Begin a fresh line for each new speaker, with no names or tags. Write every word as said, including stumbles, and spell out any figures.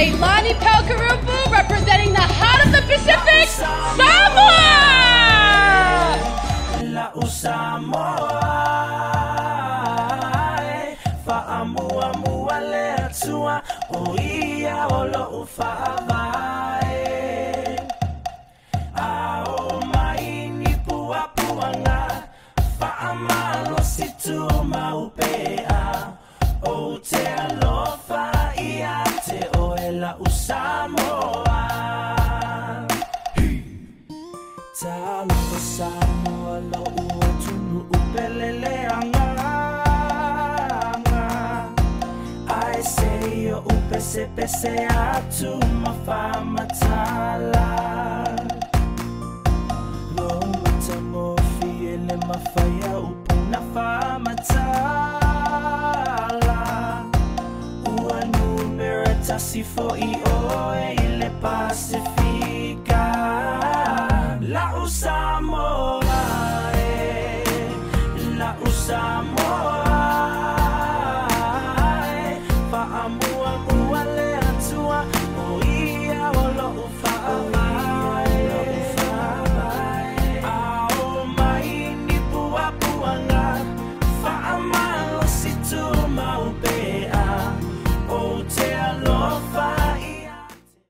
Haylanni Kurrupu representing the heart of the Pacific, Samoa!
Talo Samoa lo uotunu upelele anga. I say yo upese pese atu mafama tala. Lo matamo fiele mafaya upuna fama tala. Ua numera tasi fo I o e ile pasi